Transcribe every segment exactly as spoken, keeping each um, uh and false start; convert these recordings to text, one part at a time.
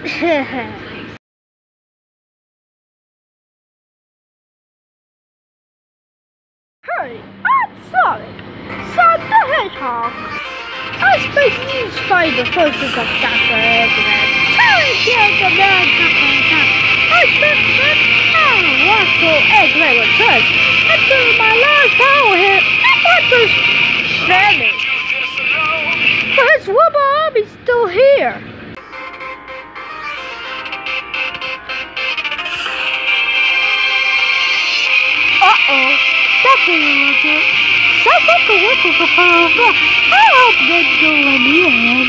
Hey, I'm Sonic, Sonic the Hedgehog. I speak news by the forces of Doctor Eggman. Telling you the man I spent that time watching Eggman return. After my last power hit, I want to standing. But his rubber arm is still here. Uh-oh. That's a little bit. Sounds like a work with a fire, but I hope they do let me in.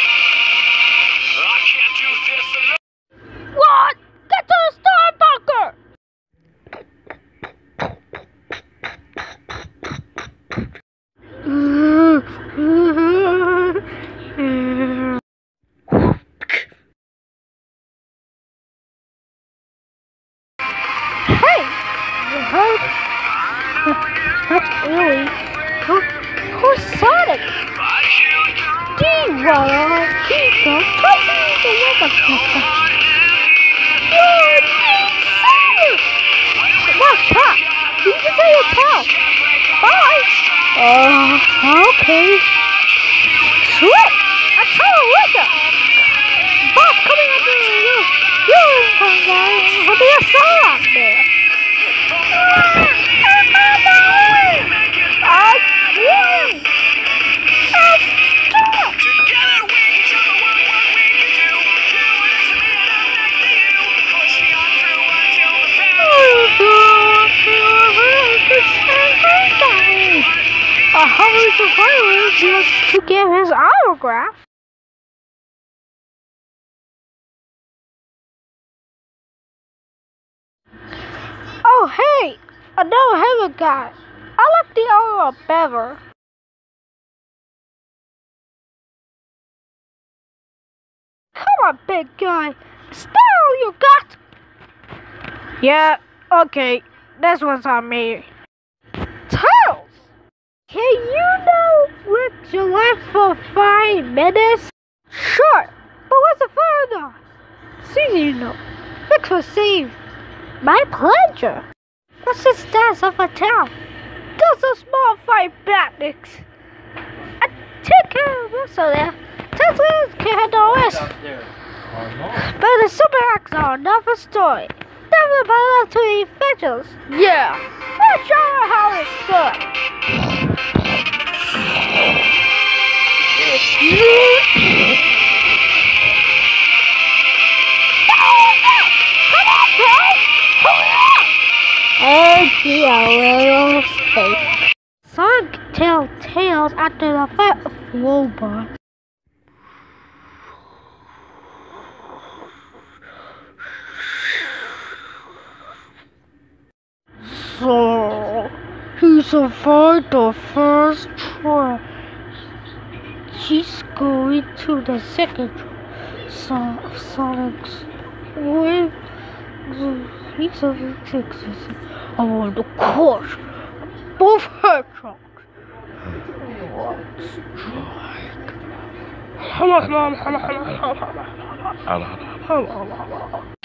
I can't do this alone. What? Get to the star bunker! Hey! You heard? That's really... Who, who's Sonic? D-Roll, Kiko, Toby, the Weather Pizza. You're Sonic! What's up? You can say your pal. Bye! Uh, okay. Sweet! I tell you what! Boss coming up to you! You come down and be a Sonic there! A hungry survivor just to get his autograph. Oh hey, another heavy guy. I like the other better. Come on, big guy. Style you got. Yeah, okay. This one's on me. Tails! Can you not live your life for five minutes? Sure, but what's the further? See you know. Thanks for saving. My pleasure. What's the status of a town? Those are small fight bandits. I take care of most of them. Teslas can handle the rest. But the super acts are another story. Never bother to the officials. Yeah, let's show her how it's done. Come on, Tails! Hurry up! And see a little face. Sonic tailed Tails after the fight of robots. So, he survived the first try. He's going to the second try. So, Sonic's way. He's a success. I want to crush both hedgehogs. Let's try.